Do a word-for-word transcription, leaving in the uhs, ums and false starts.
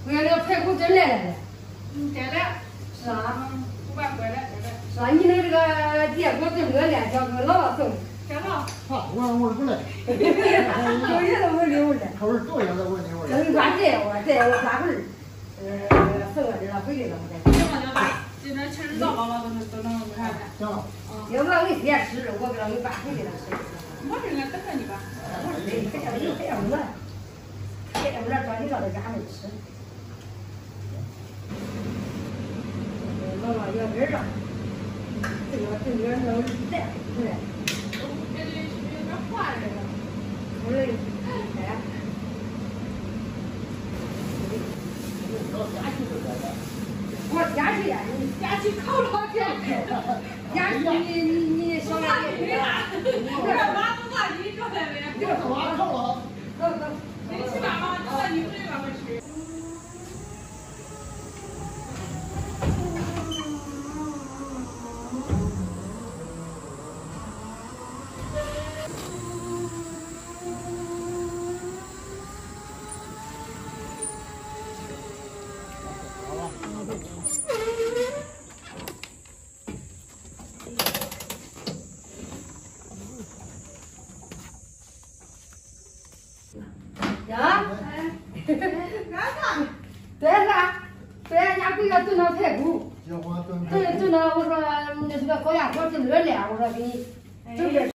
我看那个排骨真来了。 嗯，真来。 是啊。 五百块来，真来。 是啊，你那个这个结果对我来讲，跟老了送。 真了。 好，我我不来。 有些都没留着。 口味多也得问你我。 等抓这我这我抓会儿，呃，送到这了回去了我再。 行了行了，今天吃日到了了，都能都能看看。 行了。 要不然我一天吃，我给他们搬回去了吃。 我这个等着你吧。 我这还要还要我，还要我这抓紧到这家里吃。老老要根儿啊，这个这个能带回来。 我感觉是有点滑这个。 我这哎。我家去呀，你家去烤老天。 家去你你你小妈你啊，我这妈不怕你这来没？ 这是挖透了。 走走。 你去干嘛？就在你这边回去。 呀， 干啥？ 对啥？对，人家回家炖那排骨， 结婚炖炖炖那我说那是个高压锅炖热了，我说给你整点。